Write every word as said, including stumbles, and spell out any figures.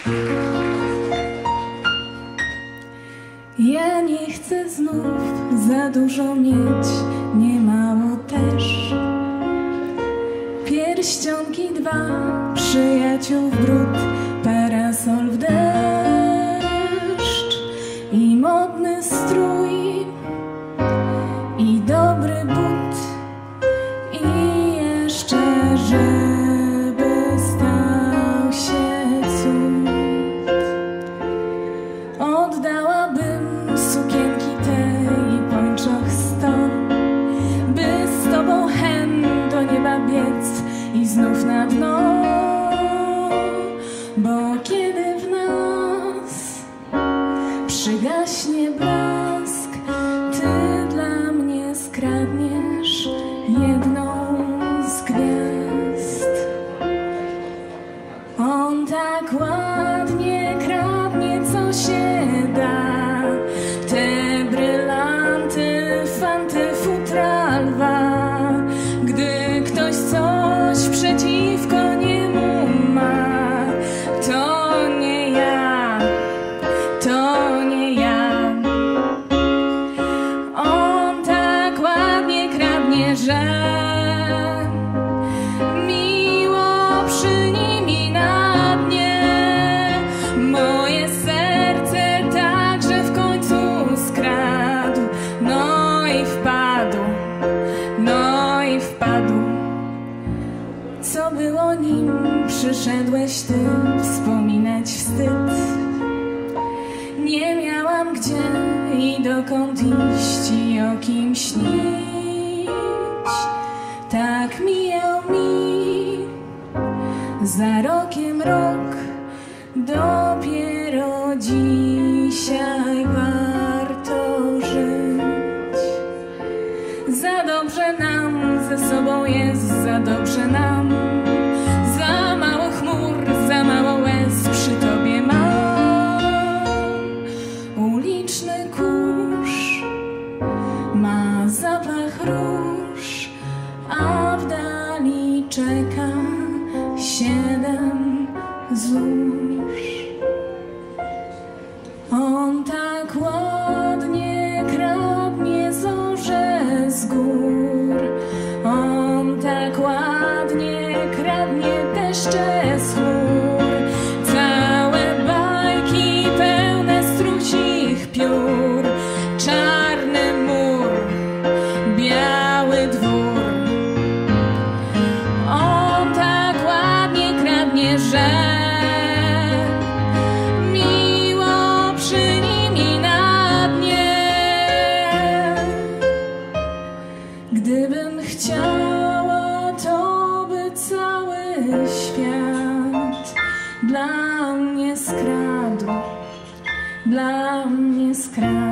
Ja nie chcę znów za dużo mieć, nie mało też. Pierścionki dwa, przyjaciół w brud, parasol w deszcz i modny strój i dobry but i jeszcze żeby stał się cud. Oddałabym sukienki te i pończoch sto, by z tobą hen do nieba biec i znów na dno. Bo kiedy w nas przygaśnie blask, ty dla mnie skradniesz jedną z gwiazd. On tak ładnie kradnie, co się da, te brylanty, fanty, futra lwa. Gdy ktoś coś przeciwko niemu ma, to nie ja, to nie ja. On tak ładnie kradnie, że miło przy nim i na dnie. Moje serce także w końcu skradł, no i wpadł, no i wpadł. Co było nim przyszedłeś ty, wspominać wstyd. Nie miałam gdzie i dokąd iść i o kim śnić. Tak mijał mi za rokiem rok, dopiero dzisiaj warto żyć. Za dobrze nam ze sobą jest, za dobrze nam. Za mało chmur, za mało łez przy tobie mam. Uliczny kurz ma zapach róż, a w dali czeka siedem złóż. On tak ładnie kradnie zorze z gór, on tak ładnie kradnie deszcze z chmur. Całe bajki pełne strucich piór, czarny mur, biały dwór. On tak ładnie kradnie, że miło przy nim i na dnie. Gdybym chciała, to by cały świat dla mnie skradł, dla mnie skradł.